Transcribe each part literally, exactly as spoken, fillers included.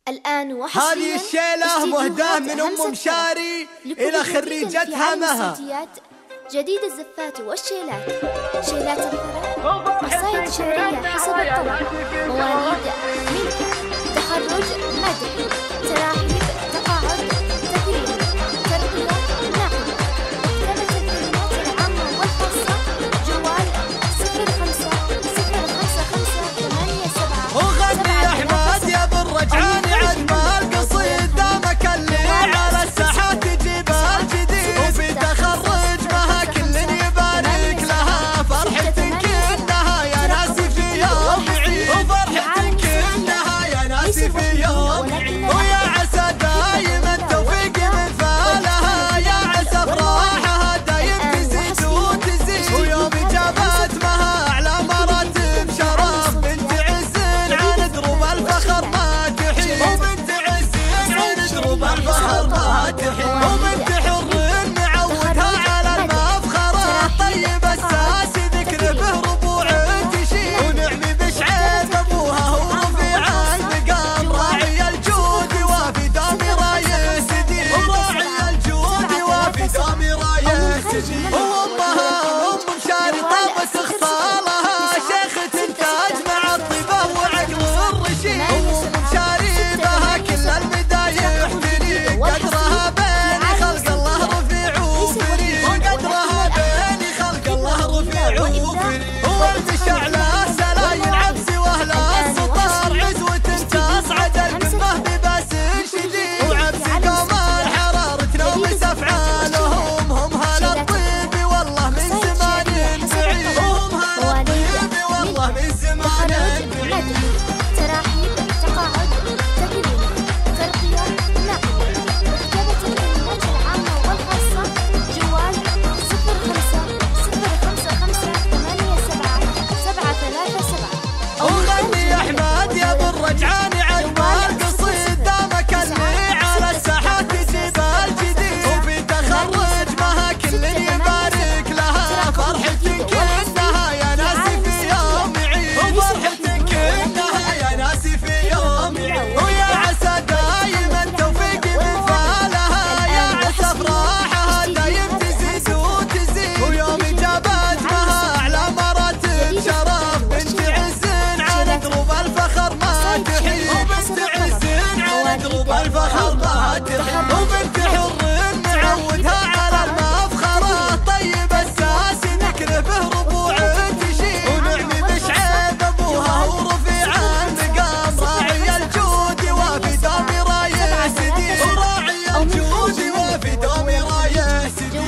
الآن وحصريا هذه الشيلة مهداة من أم مشاري إلى خريجتها مها. جديد الزفات والشيلات، شيلات الثرى، قصائد شعرية حسب الطبع، مواليد ملك، تخرج مدح، تراحيب، تقاعد، تكريم، ترقية، ناقلة، مكتبة الكلمات العامة والخاصة، جوال صفر خمسة صفر خمسة خمسة ثمانية سبعة. وغني أحمد يا بالرجعان عجمال قصيد دامك اللي على الساحات يجيب الجديد وفي تخرج مها كل يبارك لها فرحتك إنها يا ناسي في يوم عيد وفرحتك إنها يا ناسي في يوم عيد ويا عسى دايم التوفيق مثالها يا عسى افراحها دايم تزيد وتزيد ويوم اجابات مها اعلى مراتب شرف بنت عز عن دروب الفخر ما تحيد وبنت عز عن دروب الفخر ما تحيد وبنت حر معودها على المفخرة طيب الساسي ذكر به ربوع تشيد ونعمي بشعيب ابوها هو رفيع المقام راعي الجود وفي دام رايه سديد وراعي الجود وفي دام رايه سديد وامها ام مشاري طابت خصالها شيخة انتاج مع الطيبة وعقل الرشيد ام مشاري بها كل المدايح تليق قدرها بين خلق الله رفيع وفريد وقدرها بين خلق الله رفيع وفريد والمشع له سلايل عبس واهل السطار عزوة تصعد القمة بباس شديد وعبس قمر حرارة نومس افعالهم هم هلا الطيب والله من زمان بعيد هم هلا الطيب والله من زمان بعيد. تراحيب، تقاعد، تكريم، ترقية، نقل، مكتبة الكلمات العامة والخاصة، جوال صفر خمسة صفر خمسة خمسة ثمانية سبعة سبعة ثلاثة سبعة. وغني أحمد يا بالرجعان عجمال قصيد دامك اللي على الساحات يجيب الجديد وفي تخرج مها كل يبارك لها فرحتك إنها يا ناسي في يوم عيد وفرحتك إنها يا ناسي في يوم عيد ويا عسى دايم التوفيق مثالها يا عسى افراحها دايم تزيد وتزيد ويوم اجابات مها اعلى مراتب شرف بنت عز عن دروب الفخر ما تحيد وبنت عز عن دروب الفخر ما تحيد وبنت حر معودها على المفخرة طيب الساسي ذكر به ربوع تشيد ونعمي بشعيب ابوها ورفيع المقام راعي الجود وفي دام رايه سديد وراعي الجود وفي دام رايه سديد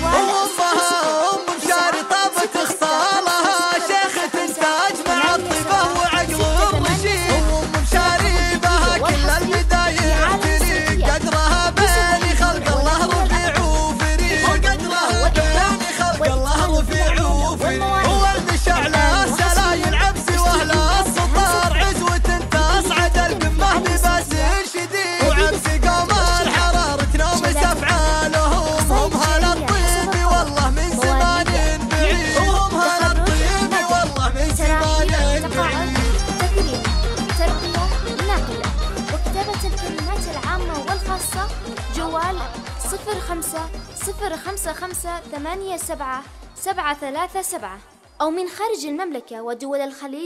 وامها ام مشاري طابت خصالها شيخة انتاج مع الطيبة وعقل الرشيد ام مشاري بها كل المدايح تليق قدرها بين خلق الله رفيع وفريد وقدرها بين خلق الله رفيع وفريد والمشع له سلايل عبس واهل السطار عزوة تصعد القمة بباس شديد وعبس قمر حرارة نومس افعالهم هم هلا الطيب والله من زمان بعيد وهم هلا الطيب والله من زمان بعيد. تكريم، ترقية، نقل، مكتبة الكلمات العامة والخاصة، جوال صفر خمسة صفر خمسة خمسة ثمانية سبعة سبعة ثلاثة سبعة أو من خارج المملكة ودول الخليج.